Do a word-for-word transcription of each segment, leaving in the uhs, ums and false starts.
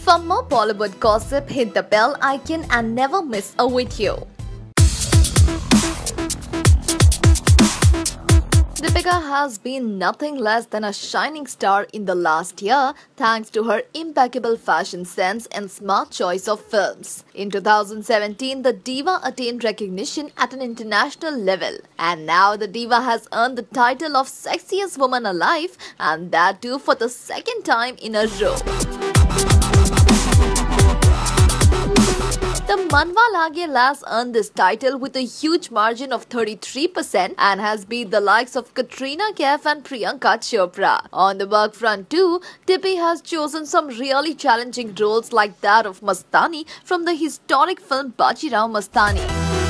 For more Bollywood gossip, hit the bell icon and never miss a video. Deepika has been nothing less than a shining star in the last year thanks to her impeccable fashion sense and smart choice of films. In two thousand seventeen, the diva attained recognition at an international level. And now the diva has earned the title of sexiest woman alive, and that too for the second time in a row. The Manwa Lage lass earned this title with a huge margin of thirty-three percent and has beat the likes of Katrina Kaif and Priyanka Chopra. On the work front too, Dipi has chosen some really challenging roles like that of Mastani from the historic film Bajirao Mastani.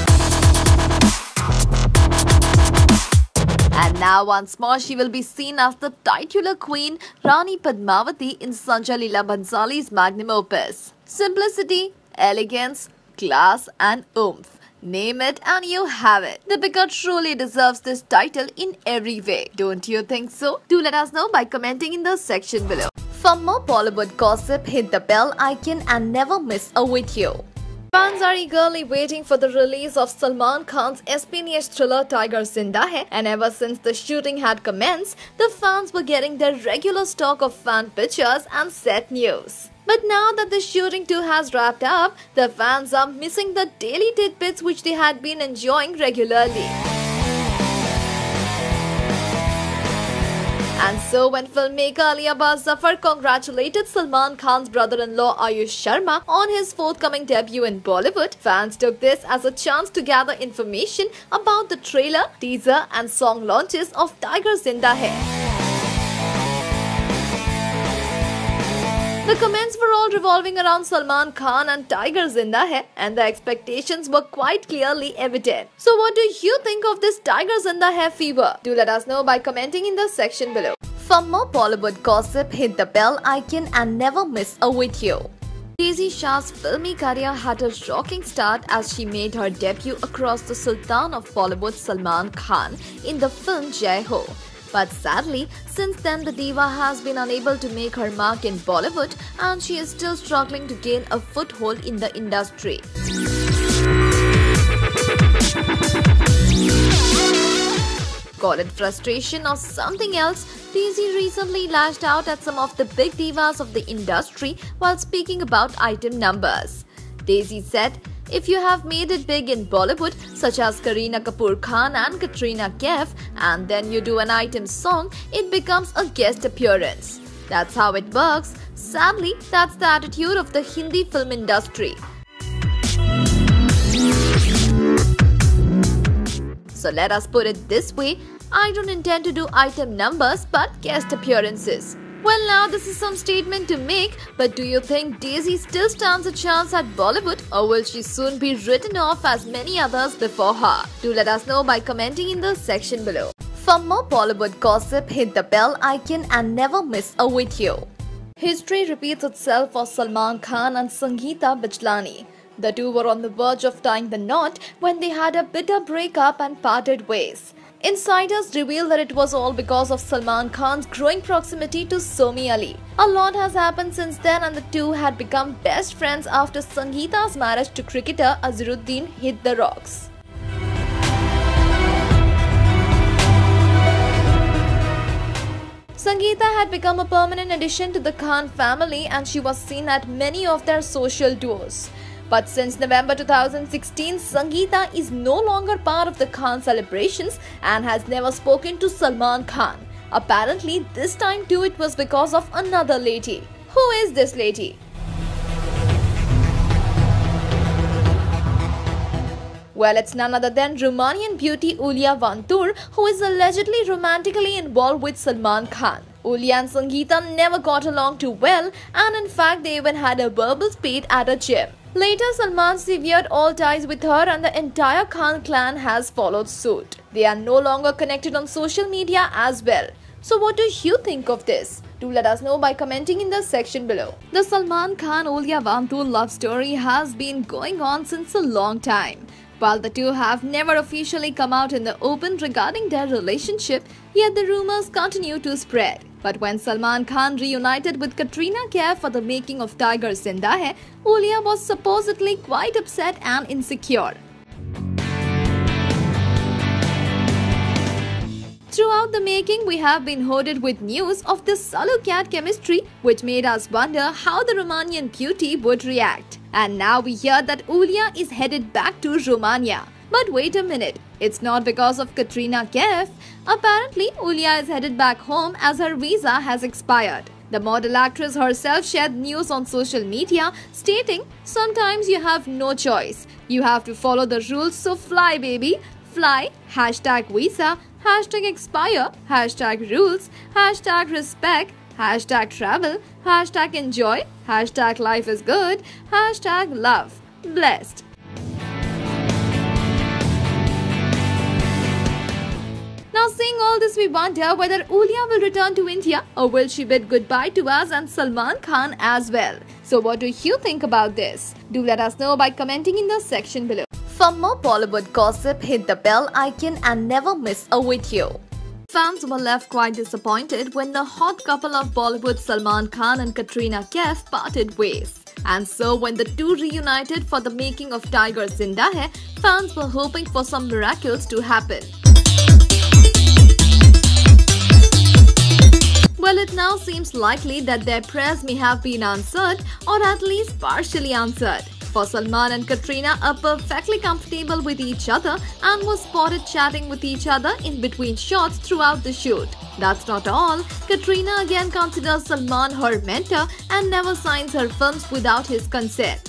And now once more she will be seen as the titular queen Rani Padmavati in Sanjay Leela Bhansali's magnum opus. Simplicity, elegance, class and oomph. Name it and you have it. Deepika truly deserves this title in every way. Don't you think so? Do let us know by commenting in the section below. For more Bollywood gossip, hit the bell icon and never miss a video. Fans are eagerly waiting for the release of Salman Khan's espionage thriller Tiger Zinda Hai, and ever since the shooting had commenced, the fans were getting their regular stock of fan pictures and set news. But now that the shooting too has wrapped up, the fans are missing the daily tidbits which they had been enjoying regularly. And so when filmmaker Ali Abbas Zafar congratulated Salman Khan's brother-in-law Ayush Sharma on his forthcoming debut in Bollywood, fans took this as a chance to gather information about the trailer, teaser and song launches of Tiger Zinda Hai. The comments were all revolving around Salman Khan and Tiger Zinda Hai, and the expectations were quite clearly evident. So what do you think of this Tiger Zinda Hai fever? Do let us know by commenting in the section below. For more Bollywood gossip, hit the bell icon and never miss a video. Daisy Shah's filmy career had a rocking start as she made her debut across the Sultan of Bollywood Salman Khan in the film Jai Ho. But sadly, since then the diva has been unable to make her mark in Bollywood and she is still struggling to gain a foothold in the industry. Call it frustration or something else, Daisy recently lashed out at some of the big divas of the industry while speaking about item numbers. Daisy said, "If you have made it big in Bollywood, such as Kareena Kapoor Khan and Katrina Kaif, and then you do an item song, it becomes a guest appearance. That's how it works. Sadly, that's the attitude of the Hindi film industry." So let us put it this way, I don't intend to do item numbers but guest appearances. Well, now this is some statement to make, but do you think Daisy still stands a chance at Bollywood, or will she soon be written off as many others before her? Do let us know by commenting in the section below. For more Bollywood gossip, hit the bell icon and never miss a video. History repeats itself for Salman Khan and Sangeeta Bijlani. The two were on the verge of tying the knot when they had a bitter breakup and parted ways. Insiders reveal that it was all because of Salman Khan's growing proximity to Somi Ali. A lot has happened since then and the two had become best friends after Sangeeta's marriage to cricketer Azharuddin hit the rocks. Sangeeta had become a permanent addition to the Khan family and she was seen at many of their social tours. But since November two thousand sixteen, Sangeeta is no longer part of the Khan celebrations and has never spoken to Salman Khan. Apparently, this time too it was because of another lady. Who is this lady? Well, it's none other than Romanian beauty Iulia Vantur, who is allegedly romantically involved with Salman Khan. Iulia and Sangeeta never got along too well and in fact they even had a verbal spate at a gym. Later, Salman severed all ties with her and the entire Khan clan has followed suit. They are no longer connected on social media as well. So what do you think of this? Do let us know by commenting in the section below. The Salman Khan-Iulia Vantur love story has been going on since a long time. While the two have never officially come out in the open regarding their relationship, yet the rumors continue to spread. But when Salman Khan reunited with Katrina Kaif for the making of Tiger Zinda Hai, Ulia was supposedly quite upset and insecure. Throughout the making, we have been hoarded with news of this Salu-Cat chemistry, which made us wonder how the Romanian beauty would react. And now we hear that Ulia is headed back to Romania. But wait a minute, it's not because of Katrina Kaif. Apparently, Ulia is headed back home as her visa has expired. The model actress herself shared news on social media stating, "Sometimes you have no choice. You have to follow the rules, so fly baby. Fly, hashtag visa, hashtag expire, hashtag rules, hashtag respect, hashtag travel, hashtag enjoy, hashtag life is good, hashtag love. Blessed." Now, seeing all this, we wonder whether Ulia will return to India or will she bid goodbye to us and Salman Khan as well. So what do you think about this? Do let us know by commenting in the section below. For more Bollywood gossip, hit the bell icon and never miss a video. Fans were left quite disappointed when the hot couple of Bollywood Salman Khan and Katrina Kaif parted ways. And so when the two reunited for the making of Tiger Zinda Hai, fans were hoping for some miracles to happen. Well, it now seems likely that their prayers may have been answered or at least partially answered. For Salman and Katrina are perfectly comfortable with each other and was spotted chatting with each other in between shots throughout the shoot. That's not all. Katrina again considers Salman her mentor and never signs her films without his consent.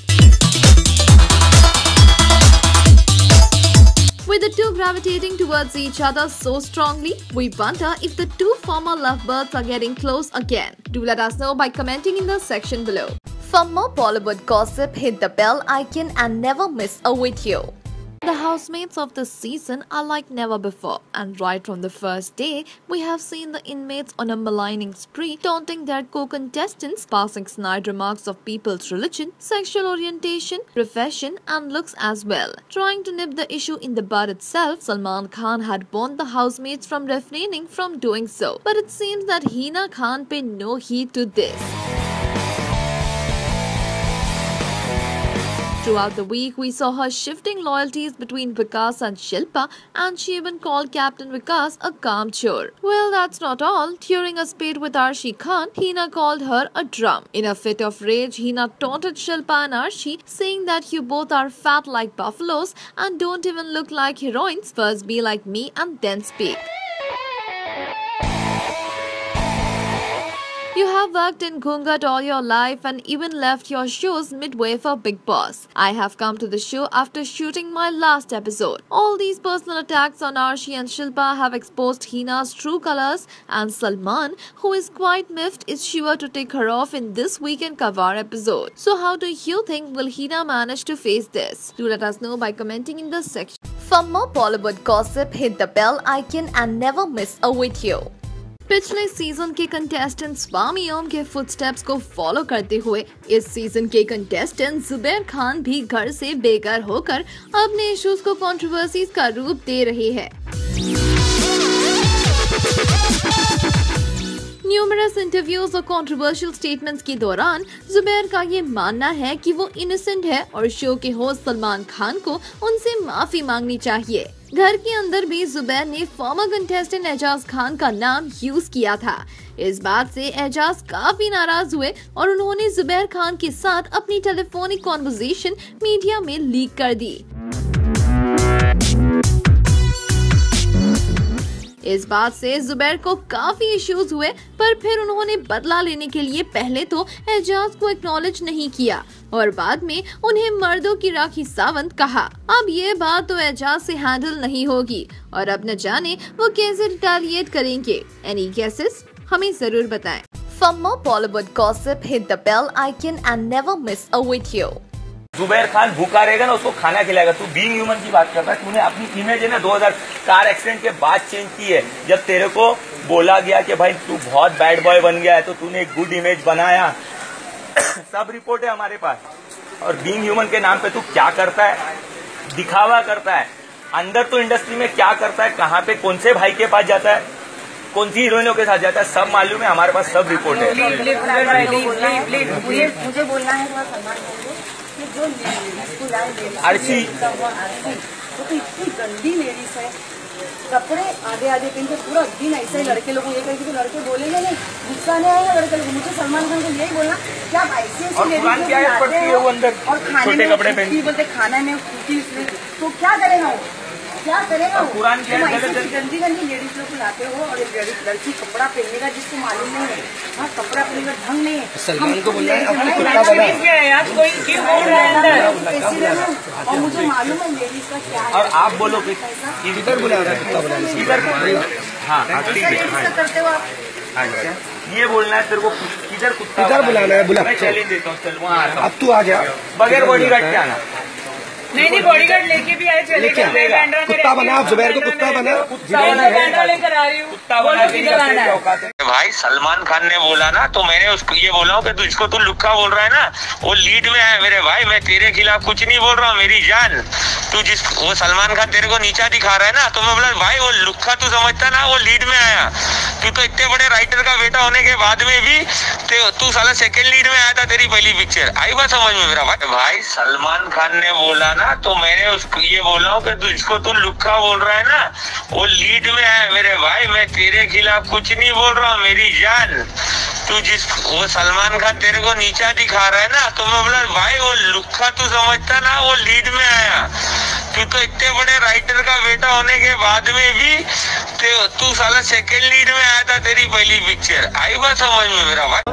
With the two gravitating towards each other so strongly, we wonder if the two former lovebirds are getting close again. Do let us know by commenting in the section below. For more Bollywood gossip, hit the bell icon and never miss a video. The housemates of this season are like never before, and right from the first day, we have seen the inmates on a maligning spree, taunting their co-contestants, passing snide remarks of people's religion, sexual orientation, profession and looks as well. Trying to nip the issue in the bud itself, Salman Khan had warned the housemates from refraining from doing so. But it seems that Hina Khan paid no heed to this. Throughout the week, we saw her shifting loyalties between Vikas and Shilpa, and she even called Captain Vikas a calm chore. Well, that's not all. During a spate with Arshi Khan, Hina called her a drum. In a fit of rage, Hina taunted Shilpa and Arshi, saying that you both are fat like buffaloes and don't even look like heroines. First be like me and then speak. You have worked in Ghungat all your life and even left your shows midway for Bigg Boss. I have come to the show after shooting my last episode. All these personal attacks on Arshi and Shilpa have exposed Hina's true colors, and Salman, who is quite miffed, is sure to take her off in this weekend cover episode. So how do you think will Hina manage to face this? Do let us know by commenting in the section. For more Bollywood gossip, hit the bell icon and never miss a video. पिछले season के contestant Swami Om के footsteps को follow करते हुए इस season के contestant Zubair Khan भी घर से बेघर होकर अपने इश्यूज को कंट्रोवर्सीज का रूप दे रहे हैं। न्यूमरस इंटरव्यूज और कंट्रोवर्शियल स्टेटमेंट्स के दौरान जुबैर का ये मानना है कि वो इनोसेंट है और शो के होस्ट सलमान खान को उनसे माफी मांगनी चाहिए। घर के अंदर भी जुबैर ने फॉर्मर कंटेस्टेंट एजाज खान का नाम यूज किया था। इस बात से एजाज काफी नाराज हुए और उन्होंने जुबैर खान के साथ अपनी टेलीफोनिक कॉन्वर्सेशन मीडिया में लीक कर दी। इस बात से जुबैर को काफी इश्यूज हुए, पर फिर उन्होंने बदला लेने के लिए पहले तो एजाज को एक्नॉलेज नहीं किया और बाद में उन्हें मर्दों की राखी सावंत कहा। अब ये बात तो एजाज से हैंडल नहीं होगी और अब न जाने वो कैसे रिटेलिएट करेंगे। Any guesses? हमें जरूर बताएं। For more Bollywood gossip, hit the bell icon and never miss a video. Zubair Khan भूखा रहेगा ना, उसको खाना खिलाएगा। तू बीइंग ह्यूमन की बात करता है। तूने अपनी इमेज है ना दो हज़ार कार एक्सीडेंट के बाद चेंज की है। जब तेरे को बोला गया कि भाई तू बहुत बैड बॉय बन गया है तो तूने एक गुड इमेज बनाया। सब रिपोर्ट है हमारे पास। और बीइंग ह्यूमन के नाम पे तू क्या करता है? दिखावा करता है। अंदर तो इंडस्ट्री में क्या करता है, कहाँ पे कौन से भाई के पास जाता है कौन सी हीरोइनों के साथ जाता है सब मालूम है, हमारे पास सब रिपोर्ट है। मुझे बोलना है अर्शी तो इतनी गंदी लेडीज है, कपड़े आधे आधे पहन के पूरा दिन ऐसे ही लड़के लोग ये कहेंगे, तो लड़के बोलेंगे नहीं, गुस्सा नहीं आएगा लड़के लोग। मुझे सलमान खान को यही बोलना क्या ऐसे ऐसे लेडीज और खाने में कपड़े पहन बोलते खाना में तो क्या करेगा वो, क्या करेगा वो? कुरान तुम ऐसे गंदी गंदी लेडीज लोग को लाते हो और एक लड़की कपड़ा पहनने का जिसको मालूम नहीं है, हाँ कपड़ा पहनने का ढंग नहीं है। सलमान को बोलना और मुझे मालूम है लेडीज का क्या है। और आप बोलो कि इधर बुला इधर हाँ करते हो आप। अच्छा ये बोलना है तेरे को किधर कुत्ता इधर बुलाना है, बुला। मैं चैलेंज देता हूँ, चल वहाँ आता हूँ। अब तू आ गया बगैर बॉडीगार्ड के आना। नहीं नहीं बॉडीगार्ड लेके भी आए, चलेगा। कुत्ता बना, आप जुबैर को कुत्ता बना, कैमरा लेकर आ रही हूँ, कुत्ता बना है। भाई सलमान खान ने बोला ना, तो मैंने उसको ये बोला हूँ कि तू इसको तू लुक्का बोल रहा है ना, वो लीड में है मेरे भाई। मैं तेरे खिलाफ कुछ नहीं बोल रहा हूँ मेरी जान। तू जिस वो सलमान खान तेरे को नीचा दिखा रहा है ना, तो मैं बोला भाई वो लुक्का तू समझता ना, वो लीड में आया। तू तो इतने बड़े राइटर का बेटा होने के बाद में भी तू साला सेकंड लीड में आया था। तेरी पहली पिक्चर आई बात समझ में मेरा भाई। भाई सलमान खान ने बोला ना, तो मैंने उसको ये बोला हूँ कि तू इसको तू लुक्का बोल रहा है ना, वो लीड में है मेरे भाई। मैं तेरे खिलाफ कुछ नहीं बोल रहा हूँ मेरी जान। तू जिस वो सलमान खान तेरे को नीचा दिखा रहा है ना, तो मैं बोला भाई वो लुक्का तू समझता ना, वो लीड में आया। तू तो इतने बड़े राइटर का बेटा होने के बाद में भी तू साला सेकंड लीड में आया था। तेरी पहली पिक्चर आई बात समझ में मेरा भाई।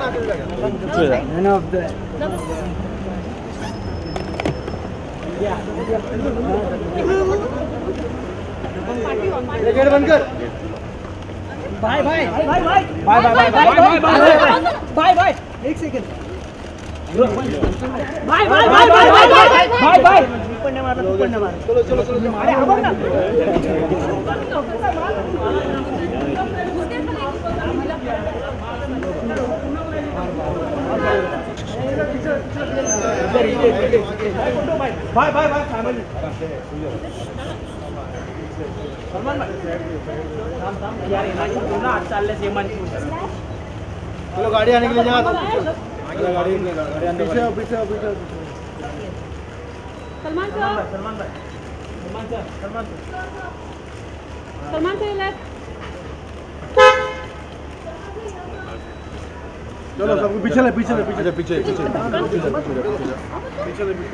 बंद कर भाई भाई भाई भाई भाई भाई भाई भाई भाई भाई भाई एक सेकंड भाई भाई भाई भाई भाई भाई भाई ऊपर न मारना, ऊपर न मारना। चलो चलो चलो अरे हम ना भाई भाई भाई फैमिली सलमान भाई काम काम यार इना ना आठ साल से मन चलो गाड़ी आने के लिए जा, गाड़ी गाड़ी आने पीछे पीछे पीछे सलमान सर, सलमान भाई Salman sir Salman Salman sir left. चलो सब पीछे ले पीछे ले पीछे पीछे पीछे पीछे ले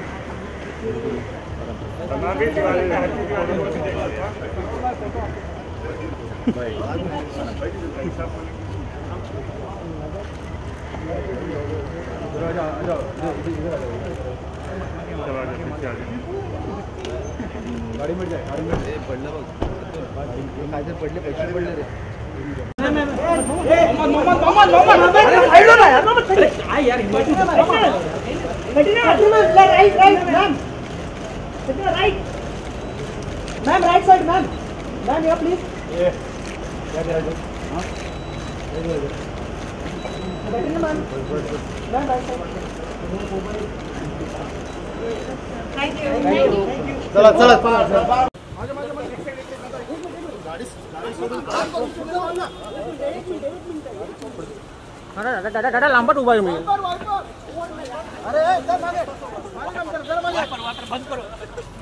गाड़ी में जाए, गाड़ी में पडलं बघ, काहीतरी पडले, पैसे पडले रे। मोहम्मद मोहम्मद मोहम्मद मोहम्मद साइड लो यार, मोहम्मद साइड आ यार हिम्मत बैठिए राइट राइट मैम, बैठिए right ma'am, right side ma'am, ma'am यहाँ प्लीज। ये क्या कह रहे हो? हाँ बैठिए ma'am, ma'am right side. Thank you thank you. चला चला चला दादा दादा दादा लांबट उभा आहे मी। अरे बंद करो।